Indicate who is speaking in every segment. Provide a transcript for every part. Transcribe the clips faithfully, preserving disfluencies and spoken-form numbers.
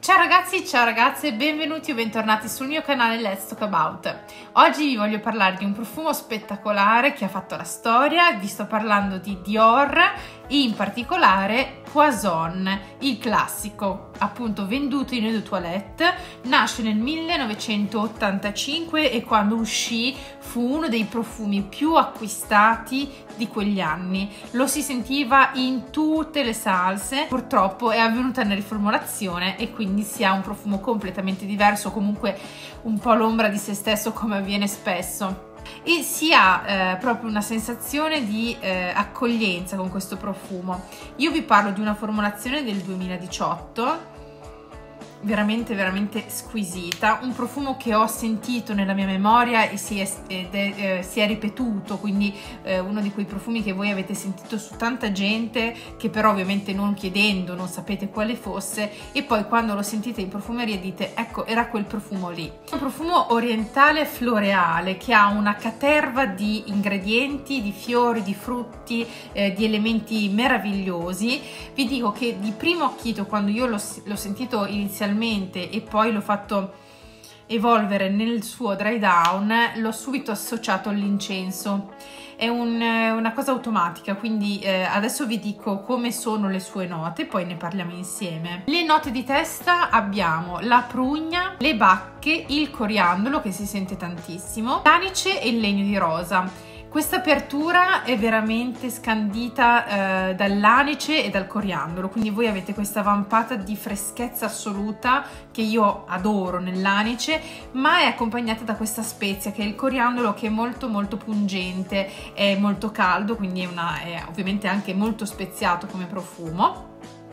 Speaker 1: Ciao ragazzi, ciao ragazze, benvenuti o bentornati sul mio canale Let's Talk About. Oggi vi voglio parlare di un profumo spettacolare che ha fatto la storia. Vi sto parlando di Dior e in particolare Poison, il classico, appunto venduto in eau de toilette. Nasce nel millenovecentottantacinque e quando uscì fu uno dei profumi più acquistati di quegli anni. Lo si sentiva in tutte le salse. Purtroppo è avvenuta una riformulazione e quindi si ha un profumo completamente diverso, comunque un po' l'ombra di se stesso, come avviene spesso. E si ha eh, proprio una sensazione di eh, accoglienza con questo profumo. Io vi parlo di una formulazione del duemiladiciotto, veramente veramente squisita, un profumo che ho sentito nella mia memoria e si è, ed è, eh, si è ripetuto, quindi eh, uno di quei profumi che voi avete sentito su tanta gente, che però ovviamente non chiedendo non sapete quale fosse, e poi quando lo sentite in profumeria dite ecco, era quel profumo lì. Un profumo orientale floreale che ha una caterva di ingredienti, di fiori, di frutti, eh, di elementi meravigliosi. Vi dico che di primo acchito, quando io l'ho sentito inizialmente e poi l'ho fatto evolvere nel suo dry down, l'ho subito associato all'incenso. È un, una cosa automatica, quindi eh, adesso vi dico come sono le sue note, poi ne parliamo insieme. Le note di testa abbiamo la prugna, le bacche, il coriandolo che si sente tantissimo, l'anice e il legno di rosa. Questa apertura è veramente scandita eh, dall'anice e dal coriandolo, quindi voi avete questa vampata di freschezza assoluta che io adoro nell'anice, ma è accompagnata da questa spezia che è il coriandolo, che è molto molto pungente, è molto caldo, quindi è, una, è ovviamente anche molto speziato come profumo.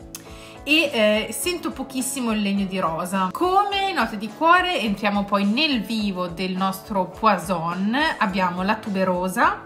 Speaker 1: E eh, sento pochissimo il legno di rosa. Come note di cuore entriamo poi nel vivo del nostro Poison. Abbiamo la tuberosa,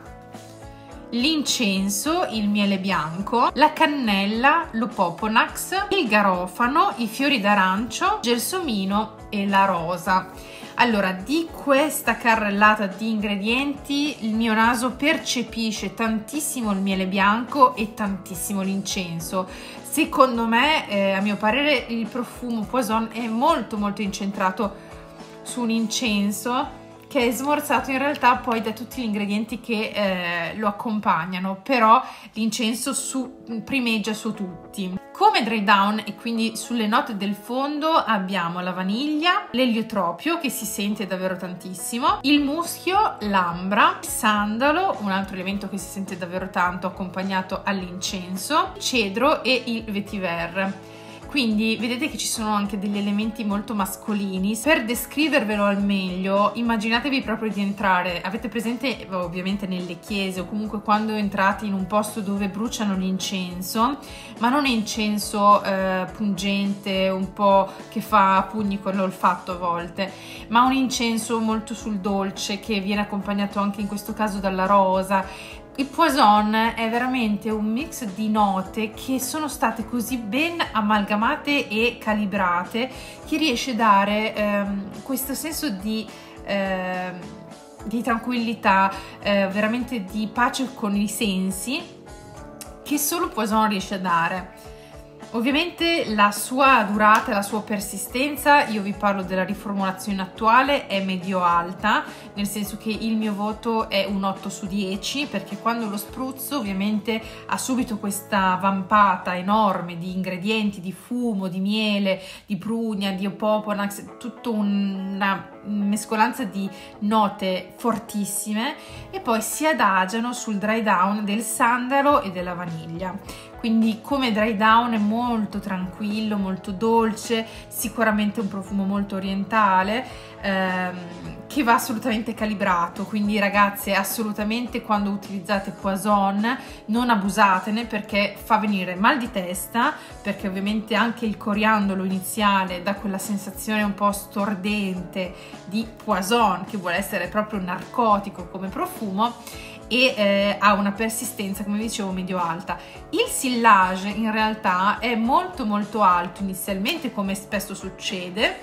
Speaker 1: l'incenso, il miele bianco, la cannella, l'upoponax, il garofano, i fiori d'arancio, gelsomino e la rosa. Allora, di questa carrellata di ingredienti il mio naso percepisce tantissimo il miele bianco e tantissimo l'incenso. Secondo me, eh, a mio parere, il profumo Poison è molto molto incentrato su un incenso che è smorzato in realtà poi da tutti gli ingredienti che eh, lo accompagnano, però l'incenso su, primeggia su tutti. Come dry down e quindi sulle note del fondo abbiamo la vaniglia, l'eliotropio che si sente davvero tantissimo, il muschio, l'ambra, il sandalo, un altro elemento che si sente davvero tanto accompagnato all'incenso, il cedro e il vetiver. Quindi vedete che ci sono anche degli elementi molto mascolini. Per descrivervelo al meglio, immaginatevi proprio di entrare, avete presente ovviamente nelle chiese o comunque quando entrate in un posto dove bruciano l'incenso, ma non incenso eh, pungente, un po' che fa pugni con l'olfatto a volte, ma un incenso molto sul dolce che viene accompagnato anche in questo caso dalla rosa. Il Poison è veramente un mix di note che sono state così ben amalgamate e calibrate che riesce a dare ehm, questo senso di, ehm, di tranquillità, eh, veramente di pace con i sensi che solo Poison riesce a dare. Ovviamente la sua durata, la sua persistenza, io vi parlo della riformulazione attuale, è medio-alta, nel senso che il mio voto è un otto su dieci, perché quando lo spruzzo ovviamente ha subito questa vampata enorme di ingredienti, di fumo, di miele, di prugna, di opoponax, tutta una mescolanza di note fortissime, e poi si adagiano sul dry down del sandalo e della vaniglia. Quindi come dry down è molto tranquillo, molto dolce, sicuramente un profumo molto orientale, ehm, che va assolutamente calibrato. Quindi ragazze, assolutamente quando utilizzate Poison non abusatene, perché fa venire mal di testa, perché ovviamente anche il coriandolo iniziale dà quella sensazione un po' stordente di Poison, che vuole essere proprio narcotico come profumo, e eh, ha una persistenza, come dicevo, medio-alta. Il sillage in realtà è molto molto alto inizialmente, come spesso succede,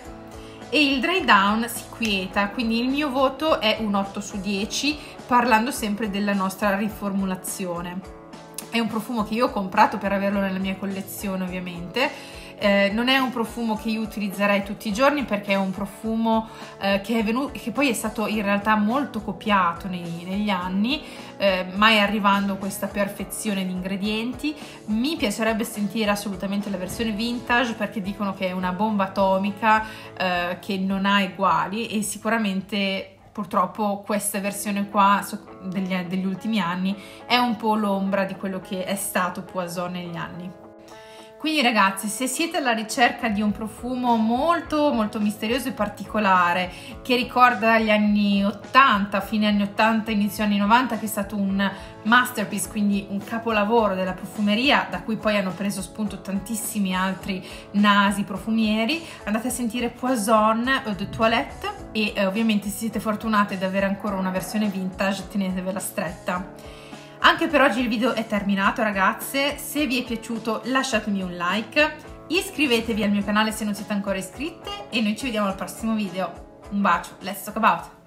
Speaker 1: e il dry down si quieta, quindi il mio voto è un otto su dieci, parlando sempre della nostra riformulazione. È un profumo che io ho comprato per averlo nella mia collezione, ovviamente, Eh, non è un profumo che io utilizzerei tutti i giorni perché è un profumo eh, che è venuto, che poi è stato in realtà molto copiato nei, negli anni, eh, mai arrivando a questa perfezione di ingredienti. Mi piacerebbe sentire assolutamente la versione vintage perché dicono che è una bomba atomica eh, che non ha uguali, e sicuramente purtroppo questa versione qua degli, degli ultimi anni è un po' l'ombra di quello che è stato Poison negli anni. Quindi ragazzi, se siete alla ricerca di un profumo molto molto misterioso e particolare che ricorda gli anni ottanta, fine anni ottanta, inizio anni novanta, che è stato un masterpiece, quindi un capolavoro della profumeria da cui poi hanno preso spunto tantissimi altri nasi profumieri, andate a sentire Poison Eau de Toilette e eh, ovviamente se siete fortunati ad avere ancora una versione vintage tenetevela stretta. Anche per oggi il video è terminato ragazze, se vi è piaciuto lasciatemi un like, iscrivetevi al mio canale se non siete ancora iscritte e noi ci vediamo al prossimo video. Un bacio, let's talk about!